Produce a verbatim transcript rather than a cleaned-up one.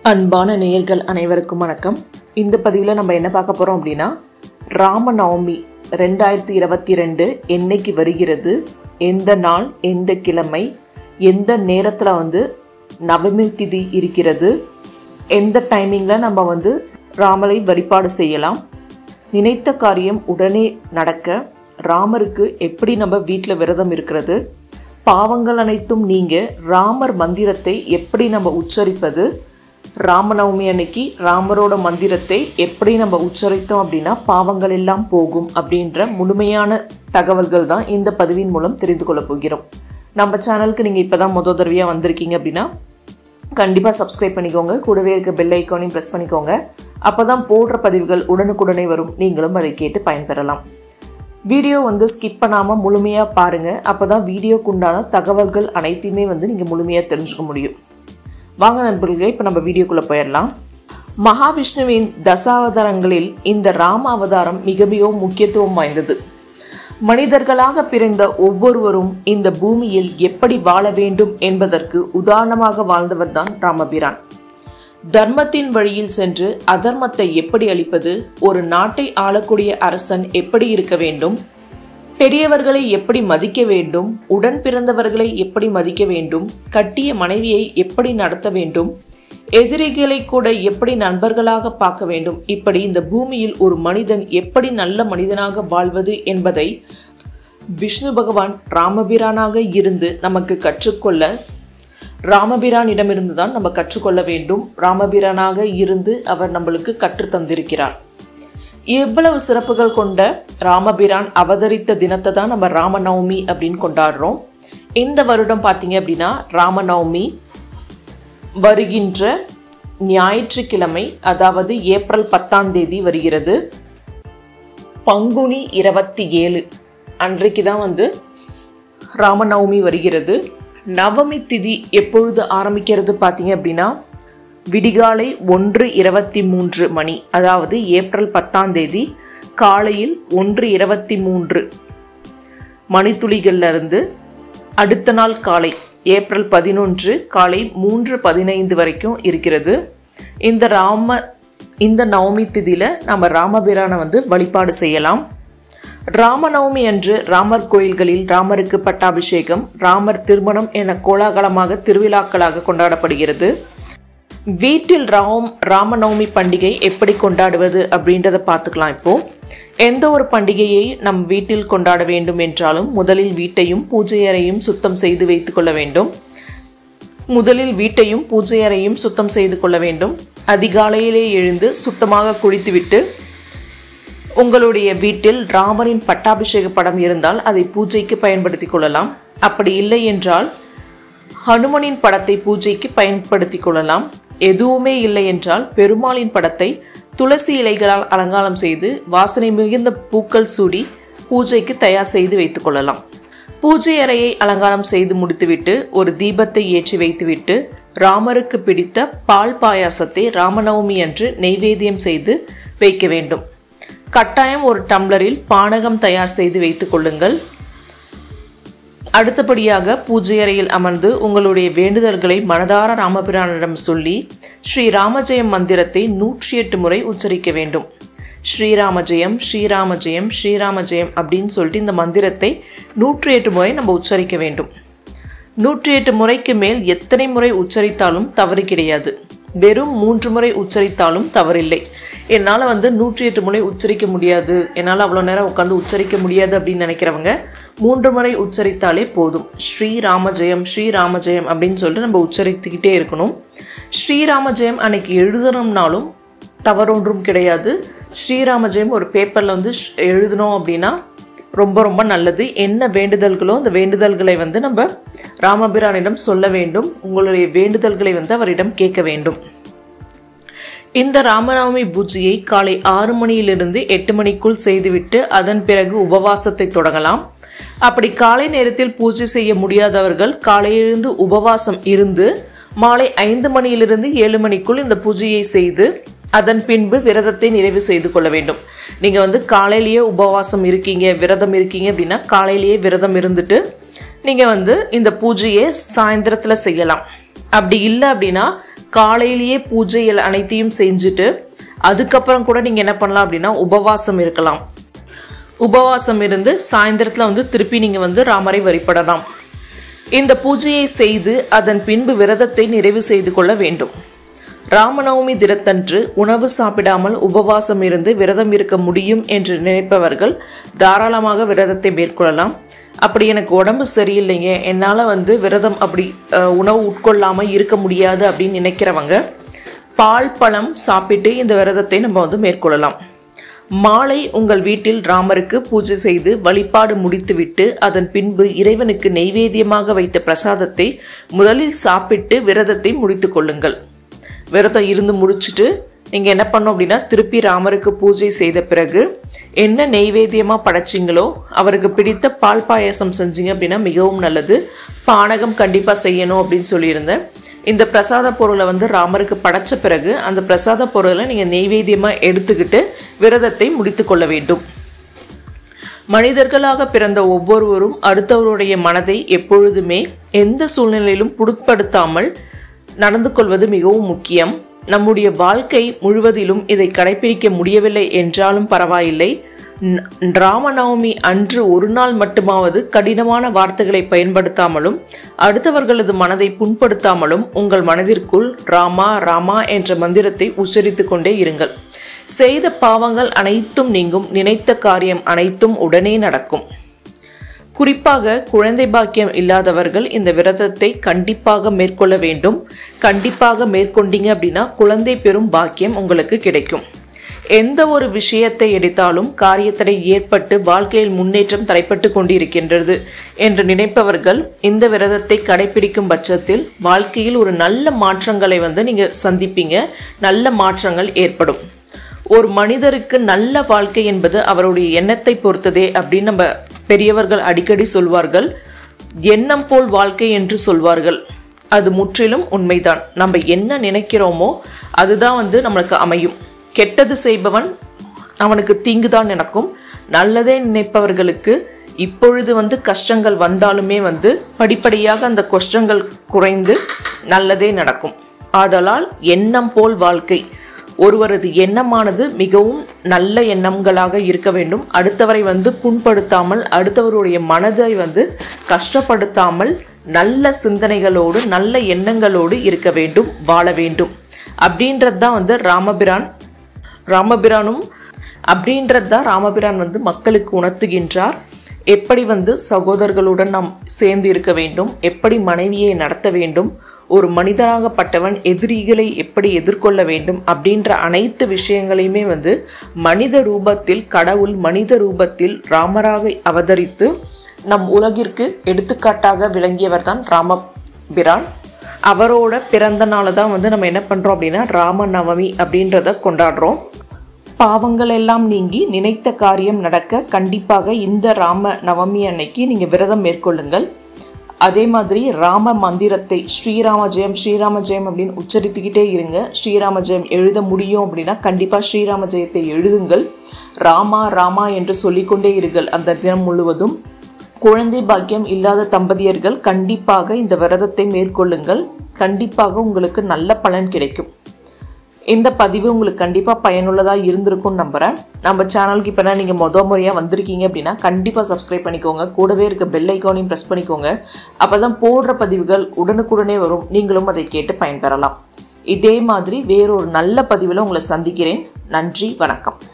அன்பான நேயர்கள் அனைவருக்கும் வணக்கம். இந்த பதிவில் நம்ம என்ன பார்க்க போகிறோம் அப்படின்னா, ராம நவமி ரெண்டாயிரத்தி இருபத்தி ரெண்டு என்னைக்கு வருகிறது, எந்த நாள், எந்த கிழமை, எந்த நேரத்தில் வந்து நவமி திதி இருக்கிறது, எந்த டைமிங்கில் நம்ம வந்து ராமரை வழிபாடு செய்யலாம், நினைத்த காரியம் உடனே நடக்க ராமருக்கு எப்படி நம்ம வீட்டில் விரதம் இருக்கிறது, பாவங்கள் அனைத்தும் நீங்க ராமர் மந்திரத்தை எப்படி நம்ம உச்சரிப்பது, ராமநவமி அன்னைக்கு ராமரோட மந்திரத்தை எப்படி நம்ம உச்சரித்தோம் அப்படின்னா பாவங்கள் எல்லாம் போகும் அப்படின்ற முழுமையான தகவல்கள் தான் இந்த பதிவின் மூலம் தெரிந்து கொள்ள போகிறோம். நம்ம சேனலுக்கு நீங்கள் இப்போ தான் முதல் தடவையாக வந்திருக்கீங்க அப்படின்னா கண்டிப்பாக சப்ஸ்கிரைப் பண்ணிக்கோங்க. கூடவே இருக்க பெல் ஐக்கானையும் ப்ரெஸ் பண்ணிக்கோங்க. அப்போ தான் போடுற பதிவுகள் உடனுக்குடனே வரும். நீங்களும் அதை கேட்டு பயன்பெறலாம். வீடியோ வந்து ஸ்கிப் பண்ணாமல் முழுமையாக பாருங்கள். அப்போ தான் வீடியோக்குண்டான தகவல்கள் அனைத்தையுமே வந்து நீங்கள் முழுமையாக தெரிஞ்சுக்க முடியும். வாங்க நண்பர்களே, இப்போ நம்ம வீடியோக்குள்ளே போயிடலாம். மகாவிஷ்ணுவின் தசாவதாரங்களில் இந்த ராம அவதாரம் மிக மிகவும் முக்கியத்துவம் வாய்ந்தது. மனிதர்களாக பிறந்த ஒவ்வொருவரும் இந்த பூமியில் எப்படி வாழ வேண்டும் என்பதற்கு உதாரணமாக வாழ்ந்தவர் தான் ராமபிரான். தர்மத்தின் வழியில் சென்று அதர்மத்தை எப்படி அழிப்பது, ஒரு நாட்டை ஆளக்கூடிய அரசன் எப்படி இருக்க வேண்டும், பெரியவர்களை எப்படி மதிக்க வேண்டும், உடன் பிறந்தவர்களை எப்படி மதிக்க வேண்டும், கட்டிய மனைவியை எப்படி நடத்த வேண்டும், எதிரிகளை கூட எப்படி நண்பர்களாக பார்க்க வேண்டும், இப்படி இந்த பூமியில் ஒரு மனிதன் எப்படி நல்ல மனிதனாக வாழ்வது என்பதை விஷ்ணு பகவான் ராமபிரானாக இருந்து நமக்கு கற்றுக்கொள்ள ராமபிரானிடமிருந்து தான் நம்ம கற்றுக்கொள்ள வேண்டும். ராமபிரானாக இருந்து அவர் நம்மளுக்கு கற்று தந்திருக்கிறார். எவ்வளவு சிறப்புகள் கொண்ட ராமபிரான் அவதரித்த தினத்தை தான் நம்ம ராமநவமி அப்படின்னு கொண்டாடுறோம். இந்த வருடம் பார்த்தீங்க அப்படின்னா ராமநவமி வருகின்ற ஞாயிற்றுக்கிழமை, அதாவது ஏப்ரல் பத்தாம் தேதி வருகிறது. பங்குனி இருபத்தி ஏழு அன்றைக்கு தான் வந்து ராமநவமி வருகிறது. நவமி திதி எப்பொழுது ஆரம்பிக்கிறது பார்த்தீங்க அப்படின்னா விடிகாலை ஒன்று இருபத்தி மூன்று மணி, அதாவது ஏப்ரல் பத்தாம் தேதி காலையில் ஒன்று இருபத்தி மூன்று மணித்துளிகள்ல இருந்து அடுத்த நாள் காலை ஏப்ரல் பதினொன்று காலை மூன்று பதினைந்து வரைக்கும் இருக்கிறது. இந்த ராம இந்த நவமி திதியில நம்ம ராமபிரானை வந்து வழிபாடு செய்யலாம். ராமநவமி அன்று ராமர் கோயில்களில் ராமருக்கு பட்டாபிஷேகம், ராமர் திருமணம் என கோலாகலமாக திருவிழாக்களாக கொண்டாடப்படுகிறது. வீட்டில் ராம் ராமநவமி பண்டிகை எப்படி கொண்டாடுவது அப்படின்றத பார்த்துக்கலாம். இப்போ எந்த ஒரு பண்டிகையை நம் வீட்டில் கொண்டாட வேண்டும் என்றாலும் முதலில் வீட்டையும் பூஜை அறையும் சுத்தம் செய்து வைத்துக் கொள்ள வேண்டும். முதலில் வீட்டையும் பூஜை அறையும் சுத்தம் செய்து கொள்ள வேண்டும். அதிகாலையிலே எழுந்து சுத்தமாக குளித்துவிட்டு உங்களுடைய வீட்டில் ராமரின் பட்டாபிஷேக படம் இருந்தால் அதை பூஜைக்கு பயன்படுத்தி கொள்ளலாம். அப்படி இல்லை என்றால் ஹனுமனின் படத்தை பூஜைக்கு பயன்படுத்தி கொள்ளலாம். எதுவுமே இல்லை என்றால் பெருமாளின் படத்தை துளசி இலைகளால் அலங்காரம் செய்து வாசனை மிகுந்த பூக்கள் சூடி பூஜைக்கு தயார் செய்து வைத்துக் கொள்ளலாம். பூஜை அறையை அலங்காரம் செய்து முடித்துவிட்டு ஒரு தீபத்தை ஏற்றி வைத்துவிட்டு ராமருக்கு பிடித்த பால் பாயாசத்தை ராமநவமி அன்று நெய்வேத்தியம் செய்து வைக்க வேண்டும். கட்டாயம் ஒரு டம்ளரில் பானகம் தயார் செய்து வைத்துக் கொள்ளுங்கள். அடுத்தபடியாக பூஜை அறையில் அமர்ந்து உங்களுடைய வேண்டுதல்களை மனதார ராமபிரானிடம் சொல்லி ஸ்ரீராமஜெயம் மந்திரத்தை நூற்றி எட்டு முறை உச்சரிக்க வேண்டும். ஸ்ரீராமஜெயம் ஸ்ரீராமஜெயம் ஸ்ரீராமஜெயம் அப்படின்னு சொல்லிட்டு இந்த மந்திரத்தை நூற்றி எட்டு முறை நம்ம உச்சரிக்க வேண்டும். நூற்றி எட்டு முறைக்கு மேல் எத்தனை முறை உச்சரித்தாலும் தவறு கிடையாது. வெறும் மூன்று முறை உச்சரித்தாலும் தவறில்லை. என்னால் வந்து நூற்றி எட்டு முறை உச்சரிக்க முடியாது, என்னால் அவ்வளோ நேரம் உட்காந்து உச்சரிக்க முடியாது அப்படின்னு நினைக்கிறவங்க மூன்று முறை உச்சரித்தாலே போதும். ஸ்ரீராமஜெயம் ஸ்ரீராமஜெயம் அப்படின்னு சொல்லிட்டு நம்ம உச்சரித்துக்கிட்டே இருக்கணும். ஸ்ரீராமஜெயம் அன்னைக்கு எழுதணும்னாலும் தவறொன்றும் கிடையாது. ஸ்ரீராமஜெயம் ஒரு பேப்பரில் வந்து எழுதணும் அப்படின்னா ரொம்ப ரொம்ப நல்லது. என்ன வேண்டுதல்களோ அந்த வேண்டுதல்களை வந்து நம்ம ராமபிரானிடம் சொல்ல வேண்டும். உங்களுடைய வேண்டுதல்களை வந்து அவரிடம் கேட்க வேண்டும். இந்த ராமநவமி பூஜையை காலை ஆறு மணியிலிருந்து எட்டு மணிக்குள் செய்துவிட்டு அதன் பிறகு உபவாசத்தை தொடங்கலாம். அப்படி காலை நேரத்தில் பூஜை செய்ய முடியாதவர்கள் காலையிலிருந்து உபவாசம் இருந்து மாலை ஐந்து மணியிலிருந்து ஏழு மணிக்குள் இந்த பூஜையை செய்து அதன் பின்பு விரதத்தை நிறைவு செய்து கொள்ள வேண்டும். நீங்க வந்து காலையிலேயே உபவாசம் இருக்கீங்க, விரதம் இருக்கீங்க அப்படின்னா காலையிலேயே விரதம் இருந்துட்டு நீங்க வந்து இந்த பூஜையை சாயந்தரத்துல செய்யலாம். அப்படி இல்லை அப்படின்னா காலையிலேயே பூஜைகள் அனைத்தையும் செஞ்சுட்டு அதுக்கப்புறம் கூட நீங்கள் என்ன பண்ணலாம் அப்படின்னா உபவாசம் இருக்கலாம். உபவாசம் இருந்து சாயந்தரத்தில் வந்து திருப்பி நீங்கள் வந்து ராமரை வழிபடலாம். இந்த பூஜையை செய்து அதன் பின்பு விரதத்தை நிறைவு செய்து கொள்ள வேண்டும். ராமநவமி தினத்தன்று உணவு சாப்பிடாமல் உபவாசம் இருந்து விரதம் இருக்க முடியும் என்று நினைப்பவர்கள் தாராளமாக விரதத்தை மேற்கொள்ளலாம். அப்படி எனக்கு உடம்பு சரியில்லைங்க, என்னால் வந்து விரதம் அப்படி உணவு உட்கொள்ளாமல் இருக்க முடியாது அப்படின்னு நினைக்கிறவங்க பால் பழம் சாப்பிட்டு இந்த விரதத்தை நம்ம வந்து மேற்கொள்ளலாம். மாலை உங்கள் வீட்டில் ராமருக்கு பூஜை செய்து வழிபாடு முடித்துவிட்டு அதன் பின்பு இறைவனுக்கு நெய்வேத்தியமாக வைத்த பிரசாதத்தை முதலில் சாப்பிட்டு விரதத்தை முடித்து கொள்ளுங்கள். விரதம் இருந்து முடிச்சுட்டு நீங்கள் என்ன பண்ணோம் அப்படின்னா திருப்பி ராமருக்கு பூஜை செய்த பிறகு என்ன நெய்வேத்தியமாக படைச்சிங்களோ அவருக்கு பிடித்த பால் பாயாசம் செஞ்சீங்க அப்படின்னா மிகவும் நல்லது. பானகம் கண்டிப்பாக செய்யணும் அப்படின்னு சொல்லியிருந்தேன். இந்த பிரசாத பொருளை வந்து ராமருக்கு படைச்ச பிறகு அந்த பிரசாத பொருளை நீங்கள் நெய்வேத்தியமாக எடுத்துக்கிட்டு விரதத்தை முடித்து கொள்ள வேண்டும். மனிதர்களாக பிறந்த ஒவ்வொருவரும் அடுத்தவருடைய மனதை எப்பொழுதுமே எந்த சூழ்நிலையிலும் புண்படுத்தாமல் நடந்து கொள்வது மிகவும் முக்கியம். நம்முடைய வாழ்க்கை முழுவதிலும் இதை கடைபிடிக்க முடியவில்லை என்றாலும் பரவாயில்லை. ராமநவமி அன்று ஒரு நாள் மட்டுமாவது கடினமான வார்த்தைகளை பயன்படுத்தாமலும் அடுத்தவர்களது மனதை புண்படுத்தாமலும் உங்கள் மனதிற்குள் ராமா ராமா என்ற மந்திரத்தை உச்சரித்து கொண்டே இருங்கள். செய்த பாவங்கள் அனைத்தும் நீங்கும், நினைத்த காரியம் அனைத்தும் உடனே நடக்கும். குறிப்பாக குழந்தை பாக்கியம் இல்லாதவர்கள் இந்த விரதத்தை கண்டிப்பாக மேற்கொள்ள வேண்டும். கண்டிப்பாக மேற்கொண்டீங்க அப்படின்னா குழந்தை பெறும் பாக்கியம் உங்களுக்கு கிடைக்கும். எந்த ஒரு விஷயத்தை எடுத்தாலும் காரியத்தடை ஏற்பட்டு வாழ்க்கையில் முன்னேற்றம் தடைப்பட்டு கொண்டிருக்கின்றது என்று நினைப்பவர்கள் இந்த விரதத்தை கடைபிடிக்கும் பட்சத்தில் வாழ்க்கையில் ஒரு நல்ல மாற்றங்களை வந்து நீங்க சந்திப்பீங்க. நல்ல மாற்றங்கள் ஏற்படும். ஒரு மனிதருக்கு நல்ல வாழ்க்கை என்பது அவருடைய எண்ணத்தை பொறுத்ததே அப்படின்னு நம்ம பெரியவர்கள் அடிக்கடி சொல்வார்கள். எண்ணம் போல் வாழ்க்கை என்று சொல்வார்கள். அது முற்றிலும் உண்மைதான். நம்ம என்ன நினைக்கிறோமோ அதுதான் வந்து நம்மளுக்கு அமையும். கெட்டது செய்பவன் அவனுக்கு தீங்குதான் நடக்கும். நல்லதே நினைப்பவர்களுக்கு இப்பொழுது வந்து கஷ்டங்கள் வந்தாலுமே வந்து படிப்படியாக அந்த கஷ்டங்கள் குறைந்து நல்லதே நடக்கும். ஆதலால் எண்ணம் போல் வாழ்க்கை. ஒருவரது எண்ணமானது மிகவும் நல்ல எண்ணங்களாக இருக்க வேண்டும். அடுத்தவரை வந்து புண்படுத்தாமல் அடுத்தவருடைய மனதை வந்து கஷ்டப்படுத்தாமல் நல்ல சிந்தனைகளோடு நல்ல எண்ணங்களோடு இருக்க வேண்டும், வாழ வேண்டும். அப்படின்றது தான் வந்து ராமபிரான் ராமபிரானும் அப்படின்றது தான் ராமபிரான் வந்து மக்களுக்கு உணர்த்துகின்றார். எப்படி வந்து சகோதரர்களுடன் நாம் சேர்ந்து இருக்க வேண்டும், எப்படி மனைவியை நடத்த வேண்டும், ஒரு மனிதனாகப்பட்டவன் எதிரிகளை எப்படி எதிர்கொள்ள வேண்டும் அப்படின்ற அனைத்து விஷயங்களையுமே வந்து மனித ரூபத்தில் கடவுள் மனித ரூபத்தில் ராமராக அவதரித்து நம் உலகிற்கு எடுத்துக்காட்டாக விளங்கியவர் தான் ராமபிரான். அவரோட பிறந்த நாளை தான் வந்து நம்ம என்ன பண்ணுறோம் அப்படின்னா ராம நவமி அப்படின்றத கொண்டாடுறோம். பாவங்கள் எல்லாம் நீங்கி நினைத்த காரியம் நடக்க கண்டிப்பாக இந்த ராம நவமி அன்னைக்கு நீங்கள் விரதம் மேற்கொள்ளுங்கள். அதே மாதிரி ராம மந்திரத்தை ஸ்ரீராம ஜெயம் ஸ்ரீராம ஜெயம் அப்படின்னு உச்சரித்துக்கிட்டே இருங்க. ஸ்ரீராம ஜெயம் எழுத முடியும் அப்படின்னா கண்டிப்பாக ஸ்ரீராம ஜெயத்தை எழுதுங்கள். ராமா ராமா என்று சொல்லிக்கொண்டே இருங்கள் அந்த தினம் முழுவதும். குழந்தை பாக்கியம் இல்லாத தம்பதியர்கள் கண்டிப்பாக இந்த விரதத்தை மேற்கொள்ளுங்கள். கண்டிப்பாக உங்களுக்கு நல்ல பலன் கிடைக்கும். இந்த பதிவு உங்களுக்கு கண்டிப்பாக பயனுள்ளதாக இருந்திருக்கும்னு நம்புகிறேன். நம்ம சேனலுக்கு இப்போ தான் நீங்கள் மொதல் முறையாக வந்திருக்கீங்க அப்படின்னா கண்டிப்பாக சப்ஸ்கிரைப் பண்ணிக்கோங்க. கூடவே இருக்க பெல் ஐக்கானையும் ப்ரெஸ் பண்ணிக்கோங்க. அப்போ தான் போடுற பதிவுகள் உடனுக்குடனே வரும். நீங்களும் அதை கேட்டு பயன்பெறலாம். இதே மாதிரி வேறொரு நல்ல பதிவில் உங்களை சந்திக்கிறேன். நன்றி, வணக்கம்.